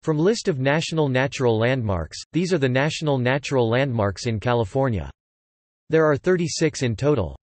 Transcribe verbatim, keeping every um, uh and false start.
From list of national natural landmarks, these are the national natural landmarks in California. There are thirty-six in total.